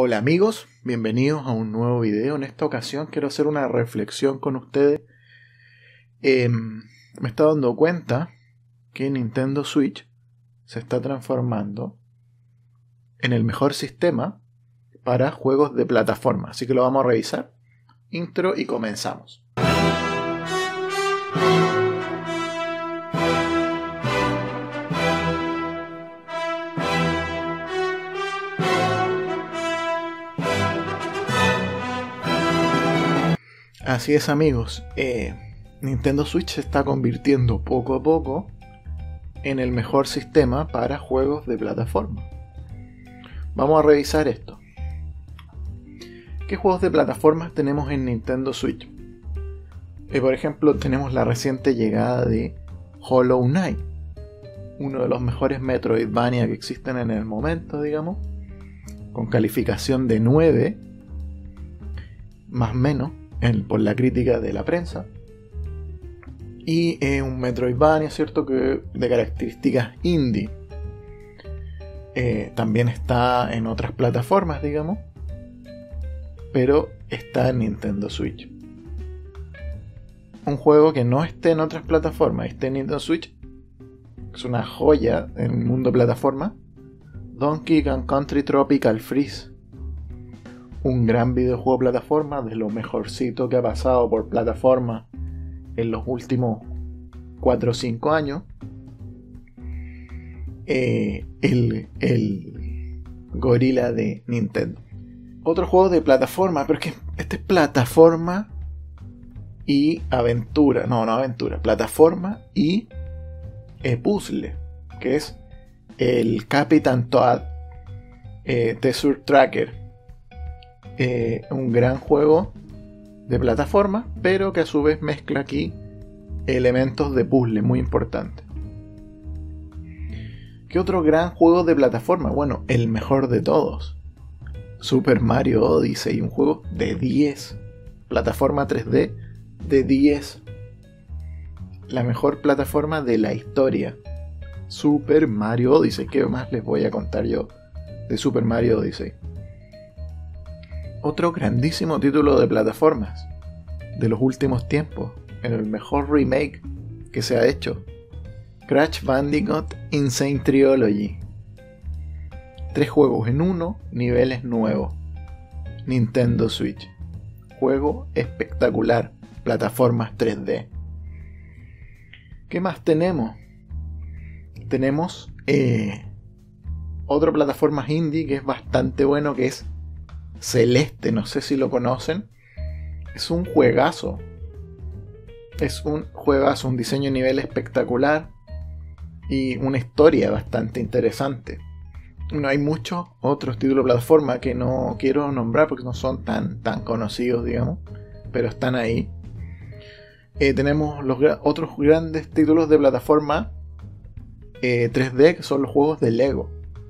Hola amigos, bienvenidos a un nuevo video. En esta ocasión quiero hacer una reflexión con ustedes. Me está dando cuenta que Nintendo Switch se está transformando en el mejor sistema para juegos de plataforma. Así que lo vamos a revisar. Intro y comenzamos. Así es amigos, Nintendo Switch se está convirtiendo poco a poco en el mejor sistema para juegos de plataforma. Vamos a revisar esto. ¿Qué juegos de plataforma tenemos en Nintendo Switch? Por ejemplo, tenemos la reciente llegada de Hollow Knight, uno de los mejores Metroidvania que existen en el momento, digamos, con calificación de 9, más o menos, por la crítica de la prensa. Y un Metroidvania, ¿cierto?, que de características indie. También está en otras plataformas, digamos, pero está en Nintendo Switch. Un juego que no esté en otras plataformas, esté en Nintendo Switch, es una joya en el mundo de plataforma. Donkey Kong Country Tropical Freeze, un gran videojuego de plataforma, de lo mejorcito que ha pasado por plataforma en los últimos 4 o 5 años. El gorila de Nintendo. Otro juego de plataforma, pero es que este es plataforma y aventura. No aventura. Plataforma y puzzle, que es el Captain Toad Treasure Tracker. Un gran juego de plataforma, pero que a su vez mezcla aquí elementos de puzzle muy importantes. ¿Qué otro gran juego de plataforma? Bueno, el mejor de todos, Super Mario Odyssey, un juego de 10, plataforma 3D de 10, la mejor plataforma de la historia, Super Mario Odyssey. ¿Qué más les voy a contar yo de Super Mario Odyssey? Otro grandísimo título de plataformas de los últimos tiempos, en el mejor remake que se ha hecho, Crash Bandicoot Insane Trilogy. 3 juegos en uno, niveles nuevos. Nintendo Switch. Juego espectacular, plataformas 3D. ¿Qué más tenemos? Tenemos otra plataforma indie que es bastante bueno, que es Celeste, no sé si lo conocen. Es un juegazo. Un diseño de nivel espectacular y una historia bastante interesante. No hay muchos otros títulos de plataforma que no quiero nombrar porque no son tan conocidos, digamos, pero están ahí. Tenemos los otros grandes títulos de plataforma 3D, que son los juegos de Lego.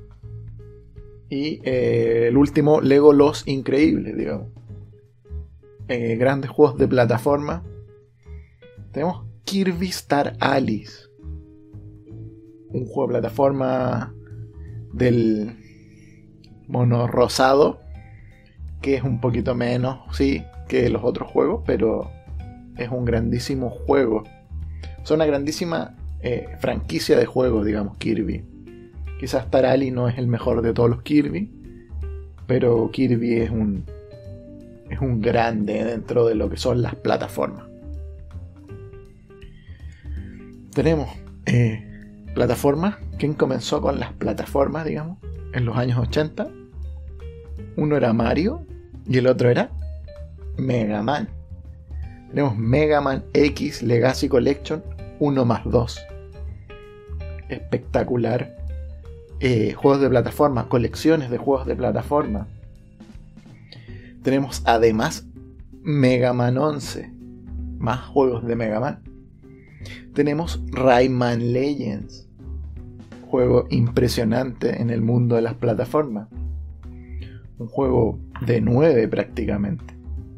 Y el último, Lego Los Increíbles, digamos. Grandes juegos de plataforma. Tenemos Kirby Star Allies, un juego de plataforma del mono rosado, que es un poquito menos, sí, que los otros juegos, pero es un grandísimo juego. Es una grandísima franquicia de juegos, digamos, Kirby. Quizás Star Allies no es el mejor de todos los Kirby, pero Kirby es un grande dentro de lo que son las plataformas. Tenemos plataformas. ¿Quién comenzó con las plataformas, digamos, en los años 80? Uno era Mario y el otro era Mega Man. Tenemos Mega Man X Legacy Collection 1+2. Espectacular. Juegos de plataforma, colecciones de juegos de plataforma. Tenemos además Mega Man 11, más juegos de Mega Man. Tenemos Rayman Legends, juego impresionante en el mundo de las plataformas. Un juego de 9 prácticamente.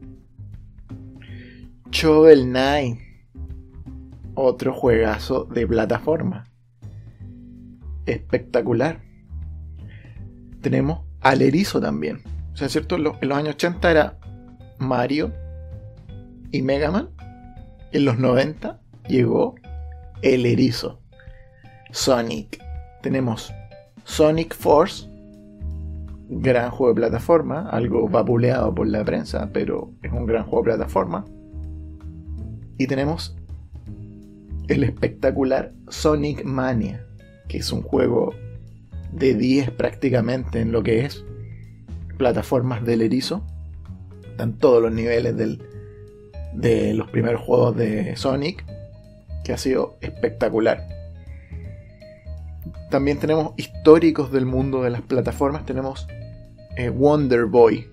Shovel Knight, otro juegazo de plataforma. Espectacular. Tenemos al erizo también. O sea, ¿cierto? En los años 80 era Mario y Mega Man. En los 90 llegó el erizo, Sonic. Tenemos Sonic Force, gran juego de plataforma, algo vapuleado por la prensa, pero es un gran juego de plataforma. Y tenemos el espectacular Sonic Mania, que es un juego de 10 prácticamente en lo que es plataformas del erizo. Están todos los niveles de los primeros juegos de Sonic, que ha sido espectacular. También tenemos históricos del mundo de las plataformas. Tenemos Wonder Boy,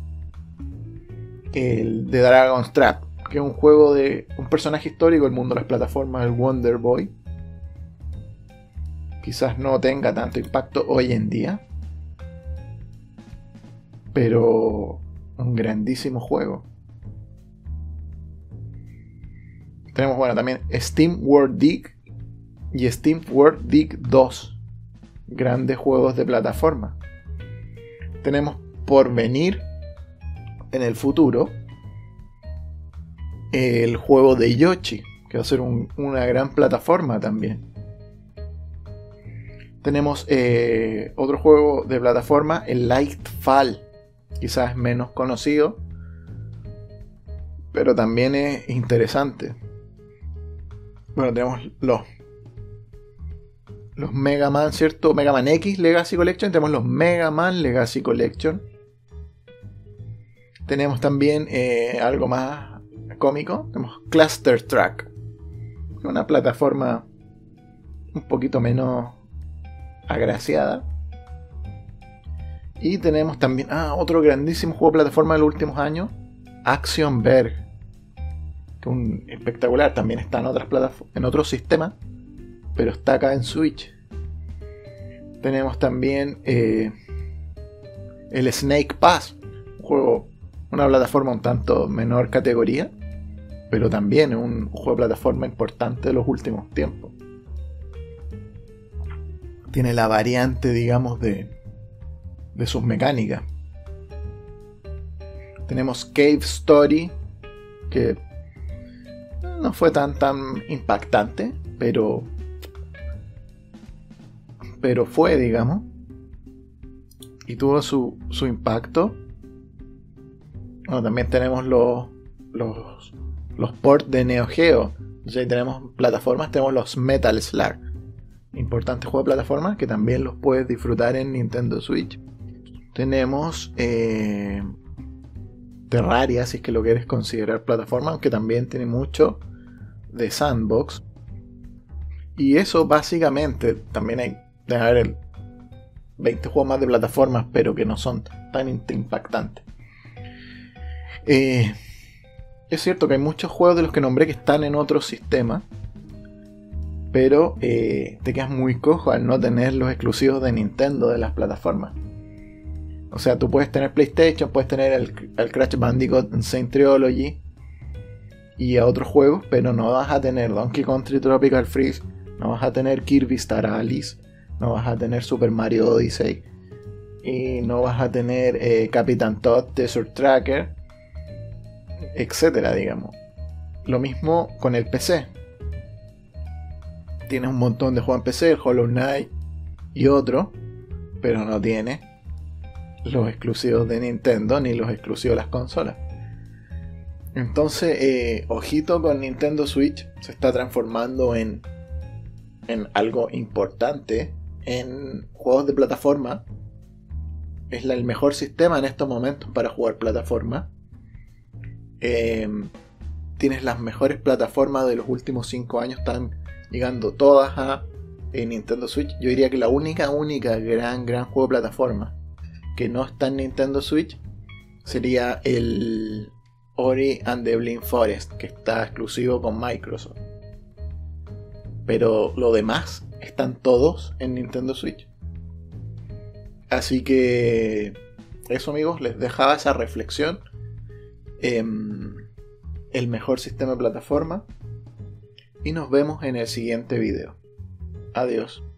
el de Dragon's Trap, que es un juego de un personaje histórico del mundo de las plataformas, el Wonder Boy. Quizás no tenga tanto impacto hoy en día, pero un grandísimo juego. Tenemos, bueno, también Steam World Dig y Steam World Dig 2, grandes juegos de plataforma. Tenemos por venir en el futuro el juego de Yoshi, que va a ser una gran plataforma también. Tenemos otro juego de plataforma, el Lightfall, quizás menos conocido, pero también es interesante. Bueno, tenemos los Mega Man, ¿cierto? Mega Man X Legacy Collection. Tenemos los Mega Man Legacy Collection. Tenemos también algo más cómico. Tenemos Cluster Track, una plataforma un poquito menos agraciada. Y tenemos también otro grandísimo juego de plataforma de los últimos años, Action Verge, que es un espectacular. También está en otras plataformas, en otros sistemas, pero está acá en Switch. Tenemos también el Snake Pass, un juego, una plataforma un tanto menor categoría, pero también es un juego de plataforma importante de los últimos tiempos. Tiene la variante, digamos, de sus mecánicas. Tenemos Cave Story, que no fue tan impactante, pero fue, digamos, y tuvo su impacto. Bueno, también tenemos los ports de Neo Geo. Entonces ahí tenemos plataformas, tenemos los Metal Slug, importante juego de plataformas que también los puedes disfrutar en Nintendo Switch. Tenemos Terraria, si es que lo quieres considerar plataforma, aunque también tiene mucho de sandbox. Y eso básicamente. También debe haber 20 juegos más de plataformas, pero que no son tan impactantes. Es cierto que hay muchos juegos de los que nombré que están en otros sistemas, pero te quedas muy cojo al no tener los exclusivos de Nintendo de las plataformas. O sea, tú puedes tener PlayStation, puedes tener el Crash Bandicoot Insane Trilogy y a otros juegos, pero no vas a tener Donkey Country Tropical Freeze, no vas a tener Kirby Star Allies, no vas a tener Super Mario Odyssey, y no vas a tener Captain Toad Desert Tracker, etcétera, digamos. Lo mismo con el PC. Tienes un montón de juegos en PC, el Hollow Knight y otro, pero no tiene los exclusivos de Nintendo ni los exclusivos de las consolas. Entonces, ojito con Nintendo Switch, se está transformando en algo importante en juegos de plataforma. Es el mejor sistema en estos momentos para jugar plataforma. Tienes las mejores plataformas de los últimos 5 años, están llegando todas a Nintendo Switch. Yo diría que la única gran juego de plataforma que no está en Nintendo Switch sería el Ori and the Blind Forest, que está exclusivo con Microsoft. Pero lo demás están todos en Nintendo Switch. Así que eso, amigos, les dejaba esa reflexión. El mejor sistema de plataforma. Y nos vemos en el siguiente video. Adiós.